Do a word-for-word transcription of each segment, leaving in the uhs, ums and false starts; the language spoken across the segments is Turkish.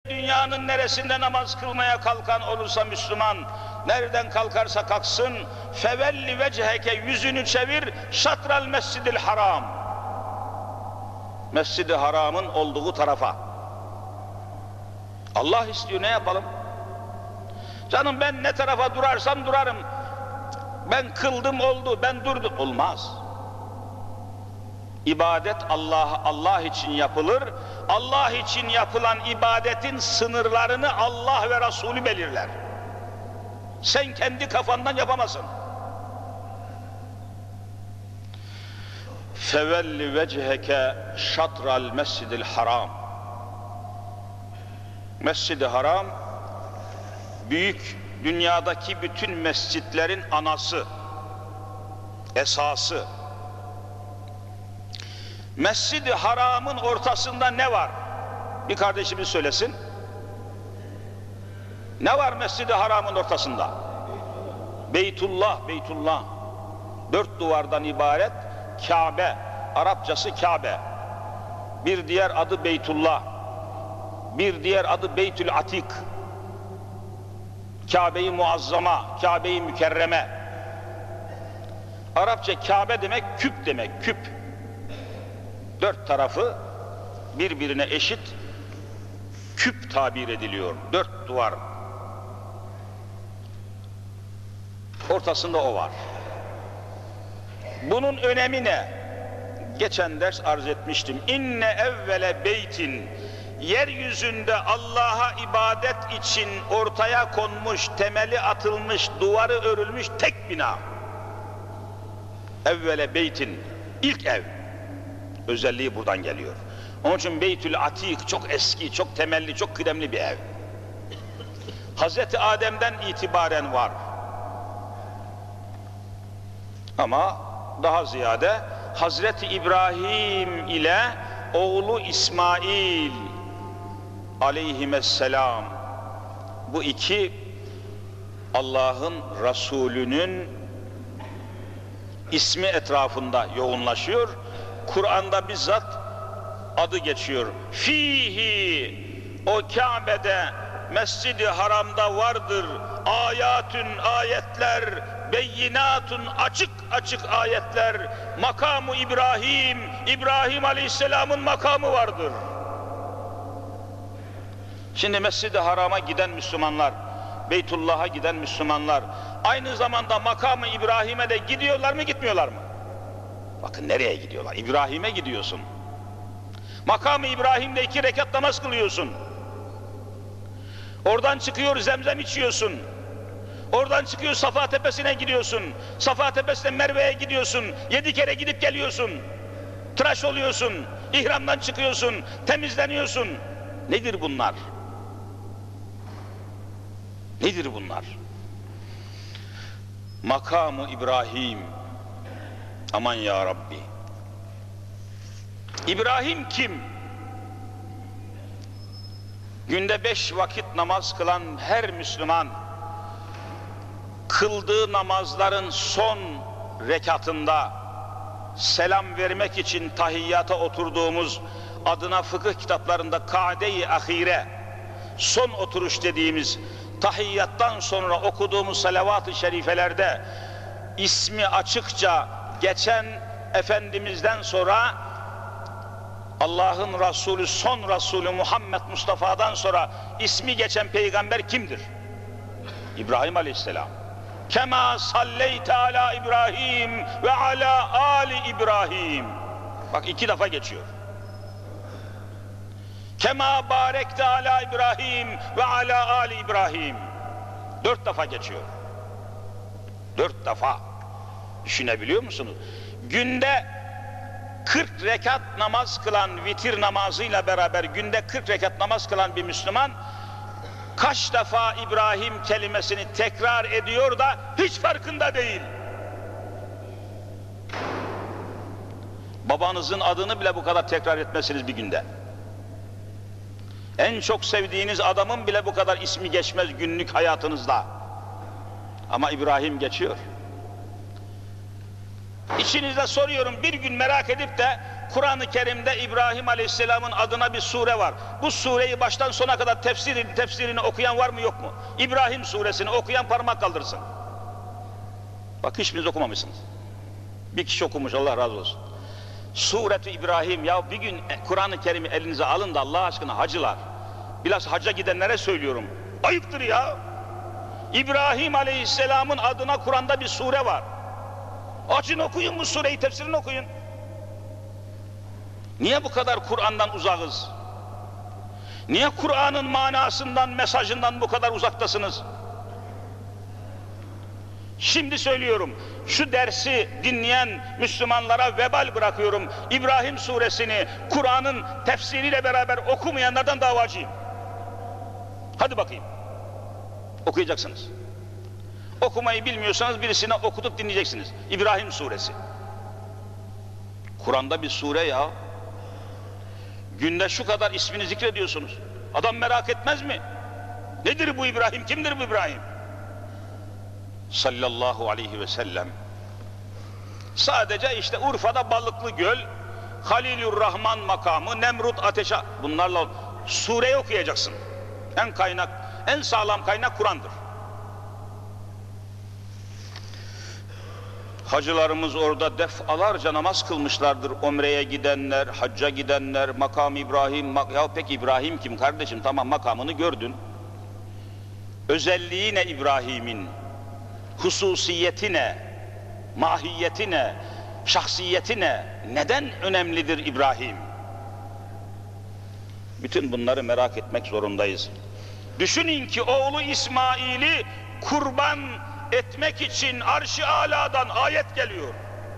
Dünyanın neresinde namaz kılmaya kalkan olursa Müslüman, nereden kalkarsa kalksın, fevelli vecheke, yüzünü çevir, şatral mescidil haram, Mescid-i Haram'ın olduğu tarafa. Allah istiyor, ne yapalım? Canım ben ne tarafa durarsam durarım, ben kıldım oldu, ben durdum, olmaz. İbadet Allah Allah için yapılır. Allah için yapılan ibadetin sınırlarını Allah ve Resulü belirler. Sen kendi kafandan yapamazsın. Fevelli vecheke şatral mescidil haram. Mescid-i Haram büyük, dünyadaki bütün mescitlerin anası, esası. Mescid-i Haram'ın ortasında ne var? Bir kardeşimiz söylesin. Ne var Mescid-i Haram'ın ortasında? Beytullah, Beytullah. Dört duvardan ibaret Kabe, Arapçası Kabe. Bir diğer adı Beytullah. Bir diğer adı Beytül Atik. Kabe-i Muazzama, Kabe-i Mükerreme. Arapça Kabe demek küp demek, küp. Dört tarafı birbirine eşit küp tabir ediliyor. Dört duvar. Ortasında o var. Bunun önemi ne? Geçen ders arz etmiştim. İnne evvele beytin, yeryüzünde Allah'a ibadet için ortaya konmuş, temeli atılmış, duvarı örülmüş tek bina. Evvele beytin, ilk ev. Özelliği buradan geliyor. Onun için Beytül Atik çok eski, çok temelli, çok kıdemli bir ev. Hazreti Adem'den itibaren var. Ama daha ziyade Hazreti İbrahim ile oğlu İsmail aleyhisselam, bu iki Allah'ın Resulü'nün ismi etrafında yoğunlaşıyor. Kur'an'da bizzat adı geçiyor. Fihi, o Kabe'de, Mescid-i Haram'da vardır ayatün, ayetler, beyinatun, açık açık ayetler, makamı İbrahim, İbrahim Aleyhisselam'ın makamı vardır. Şimdi Mescid-i Haram'a giden Müslümanlar, Beytullah'a giden Müslümanlar aynı zamanda makamı İbrahim'e de gidiyorlar mı, gitmiyorlar mı? Bakın nereye gidiyorlar? İbrahim'e gidiyorsun. Makamı İbrahim'de iki rekat namaz kılıyorsun. Oradan çıkıyor Zemzem içiyorsun. Oradan çıkıyor Safa Tepesi'ne gidiyorsun. Safa Tepesi'ne Merve'ye gidiyorsun. Yedi kere gidip geliyorsun. Tıraş oluyorsun. İhramdan çıkıyorsun. Temizleniyorsun. Nedir bunlar? Nedir bunlar? Makamı İbrahim. Aman ya Rabbi. İbrahim kim? Günde beş vakit namaz kılan her Müslüman, kıldığı namazların son rekatında selam vermek için tahiyyata oturduğumuz, adına fıkıh kitaplarında kade-i ahire, son oturuş dediğimiz tahiyyattan sonra okuduğumuz salavat-ı şerifelerde ismi açıkça geçen Efendimiz'den sonra Allah'ın Resulü, son Resulü Muhammed Mustafa'dan sonra ismi geçen peygamber kimdir? İbrahim Aleyhisselam. Kema salleyte ala İbrahim ve ala ali İbrahim. Bak iki defa geçiyor. Kema barekte ala İbrahim ve ala ali İbrahim. Dört defa geçiyor. Dört defa. Düşünebiliyor musunuz? Günde kırk rekat namaz kılan, vitir namazıyla beraber günde kırk rekat namaz kılan bir Müslüman kaç defa İbrahim kelimesini tekrar ediyor da hiç farkında değil. Babanızın adını bile bu kadar tekrar etmezsiniz bir günde. En çok sevdiğiniz adamın bile bu kadar ismi geçmez günlük hayatınızda. Ama İbrahim geçiyor. İçinizde soruyorum, bir gün merak edip de Kur'an-ı Kerim'de İbrahim Aleyhisselam'ın adına bir sure var. Bu sureyi baştan sona kadar tefsirini, tefsirini okuyan var mı yok mu? İbrahim suresini okuyan parmak kaldırsın. Bak hiçbiriniz okumamışsınız. Bir kişi okumuş, Allah razı olsun. Suret-i İbrahim, ya bir gün Kur'an-ı Kerim'i elinize alın da Allah aşkına hacılar, biraz hacca gidenlere söylüyorum, ayıptır ya. İbrahim Aleyhisselam'ın adına Kur'an'da bir sure var. Açın okuyun bu sureyi, tefsirini okuyun. Niye bu kadar Kur'an'dan uzakız? Niye Kur'an'ın manasından, mesajından bu kadar uzaktasınız? Şimdi söylüyorum, şu dersi dinleyen Müslümanlara vebal bırakıyorum. İbrahim suresini Kur'an'ın tefsiriyle beraber okumayanlardan davacıyım. Hadi bakayım. Okuyacaksınız. Okumayı bilmiyorsanız birisine okutup dinleyeceksiniz. İbrahim suresi. Kur'an'da bir sure ya. Günde şu kadar ismini zikrediyorsunuz. Adam merak etmez mi? Nedir bu İbrahim? Kimdir bu İbrahim? Sallallahu aleyhi ve sellem. Sadece işte Urfa'da Balıklı Göl, Halilur Rahman makamı, Nemrut ateşe, bunlarla sureyi okuyacaksın. En kaynak, en sağlam kaynak Kur'an'dır. Hacılarımız orada defalarca namaz kılmışlardır. Umre'ye gidenler, hacca gidenler, makam İbrahim, mak ya peki İbrahim kim kardeşim? Tamam, makamını gördün. Özelliği ne İbrahim'in? Hususiyeti ne? Mahiyeti ne? Şahsiyeti ne? Neden önemlidir İbrahim? Bütün bunları merak etmek zorundayız. Düşünün ki oğlu İsmail'i kurban etmek için arş-ı aladan ayet geliyor.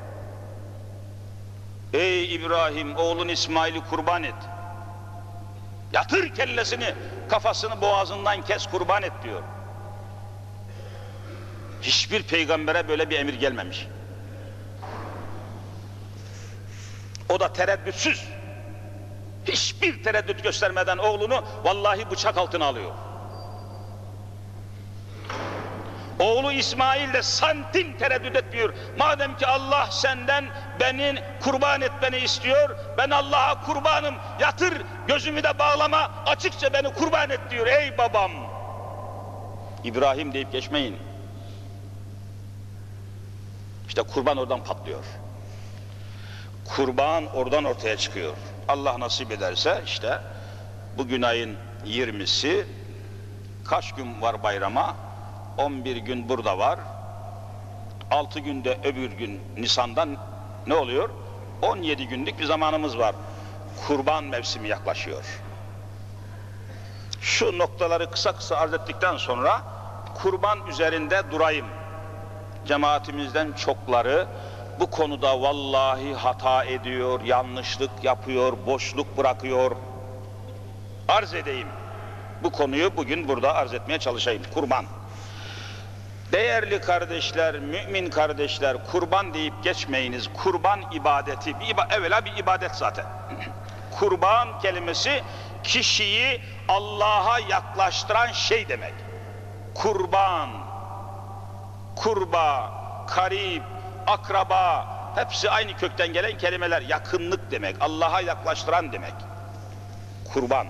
Ey İbrahim, oğlun İsmail'i kurban et. Yatır kellesini, kafasını boğazından kes, kurban et diyor. Hiçbir peygambere böyle bir emir gelmemiş. O da tereddütsüz. Hiçbir tereddüt göstermeden oğlunu vallahi bıçak altına alıyor. Oğlu İsmail de santim tereddüt etmiyor. Madem ki Allah senden beni kurban etmeni istiyor, ben Allah'a kurbanım, yatır gözümü de bağlama, açıkça beni kurban et diyor. Ey babam! İbrahim deyip geçmeyin. İşte kurban oradan patlıyor. Kurban oradan ortaya çıkıyor. Allah nasip ederse işte bugün ayın yirmisi, kaç gün var bayrama? on bir gün burada var. altı günde öbür gün Nisan'dan ne oluyor? on yedi günlük bir zamanımız var. Kurban mevsimi yaklaşıyor. Şu noktaları kısa kısa arz ettikten sonra kurban üzerinde durayım. Cemaatimizden çokları bu konuda vallahi hata ediyor, yanlışlık yapıyor, boşluk bırakıyor. Arz edeyim. Bu konuyu bugün burada arz etmeye çalışayım. Kurban. Değerli kardeşler, mümin kardeşler, kurban deyip geçmeyiniz. Kurban ibadeti, bir iba evvela bir ibadet zaten. Kurban kelimesi kişiyi Allah'a yaklaştıran şey demek. Kurban, kurba, karib, akraba, hepsi aynı kökten gelen kelimeler. Yakınlık demek, Allah'a yaklaştıran demek. Kurban.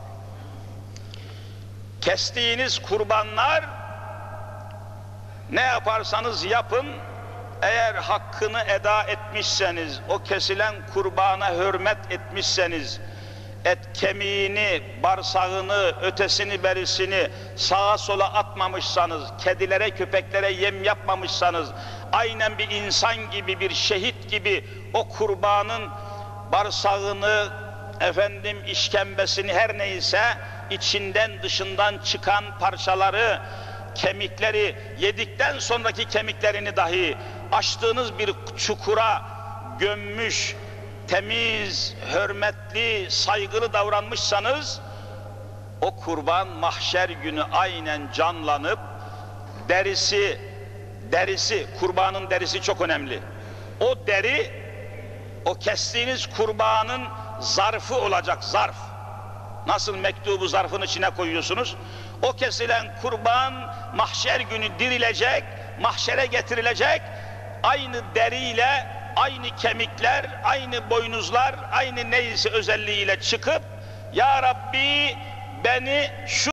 Kestiğiniz kurbanlar, ne yaparsanız yapın, eğer hakkını eda etmişseniz, o kesilen kurbana hürmet etmişseniz, et kemiğini, bağırsağını, ötesini, berisini sağa sola atmamışsanız, kedilere, köpeklere yem yapmamışsanız, aynen bir insan gibi, bir şehit gibi o kurbanın bağırsağını, efendim işkembesini, her neyse içinden dışından çıkan parçaları, kemikleri, yedikten sonraki kemiklerini dahi açtığınız bir çukura gömmüş, temiz, hürmetli, saygılı davranmışsanız, o kurban mahşer günü aynen canlanıp derisi, derisi, kurbanın derisi çok önemli. O deri, o kestiğiniz kurbanın zarfı olacak, zarf. Nasıl mektubu zarfın içine koyuyorsunuz? O kesilen kurban mahşer günü dirilecek, mahşere getirilecek, aynı deriyle aynı kemikler, aynı boynuzlar, aynı neyse özelliğiyle çıkıp Ya Rabbi beni şu